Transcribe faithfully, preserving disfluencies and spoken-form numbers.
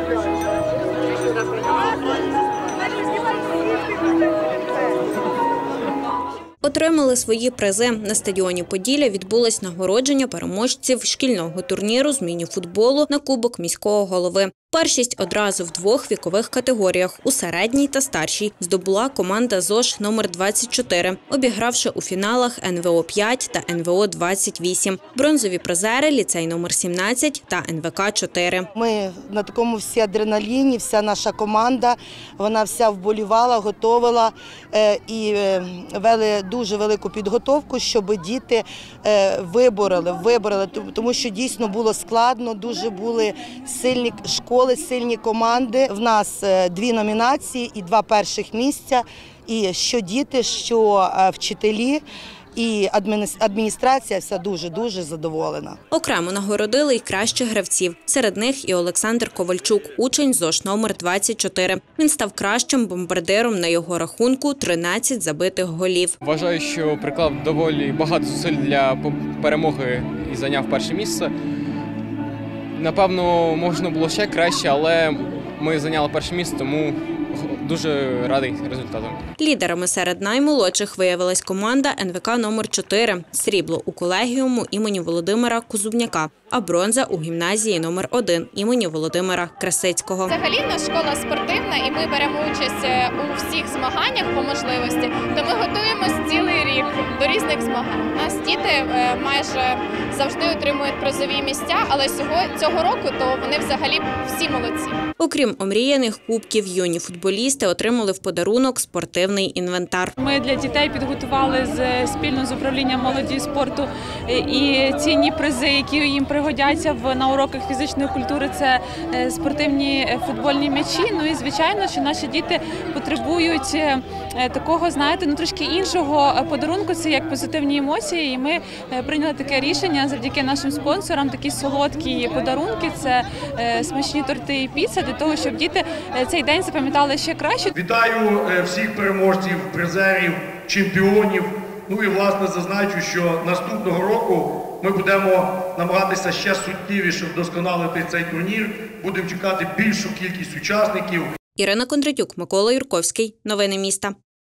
Отримали свої призи. На стадіоні Поділля відбулось нагородження переможців шкільного турніру з міні-футболу на Кубок міського голови. Першість одразу в двох вікових категоріях – у середній та старшій – здобула команда ЗОШ номер двадцять чотири, обігравши у фіналах ен ве о п'ять та ен ве о двадцять вісім. Бронзові призери – ліцей номер сімнадцять та ен ве ка чотири. Ми на такому всі адреналіні, вся наша команда, вона вся вболівала, готувала і вели дуже велику підготовку, щоб діти вибороли, вибороли, тому що дійсно було складно, дуже були сильні школи. Сильні команди. В нас дві номінації і два перших місця. І що діти, що вчителі і адміністрація вся дуже-дуже задоволена. Окремо нагородили й кращих гравців. Серед них і Олександр Ковальчук, учень ЗОШ номер двадцять чотири. Він став кращим бомбардиром, на його рахунку тринадцять забитих голів. Вважаю, що приклав доволі багато зусиль для перемоги і зайняв перше місце. Напевно, можна було ще краще, але ми зайняли перше місце, тому дуже радий результатом. Лідерами серед наймолодших виявилась команда ен ве ка номер чотири, срібло у колегіуму імені Володимира Козубняка, а бронза у гімназії номер один імені Володимира Красицького. Взагалі наша школа спортивна і ми беремо участь у всіх змаганнях по можливості, то ми готуємось цілий рік до різних змагань. У нас діти майже завжди отримують призові місця, але цього року то вони взагалі всі молодці. Окрім омріяних кубків, юні футболісти отримали в подарунок спортивний інвентар. Ми для дітей підготували з, спільно з управлінням молоді і спорту і цінні призи, які їм пригодяться в, на уроках фізичної культури. Це спортивні футбольні м'ячі. Ну і звичайно, що наші діти потребують такого, знаєте, ну трошки іншого подарунку. Це як позитивні емоції. І ми прийняли таке рішення завдяки нашим спонсорам. Такі солодкі подарунки, це смачні торти і піца, для того, щоб діти цей день запам'ятали ще краще. Вітаю всіх переможців, призерів, чемпіонів. Ну і, власне, зазначу, що наступного року ми будемо намагатися ще суттєвіше вдосконалити цей турнір. Будемо чекати більшу кількість учасників. Ірина Кондратюк, Микола Юрковський. Новини міста.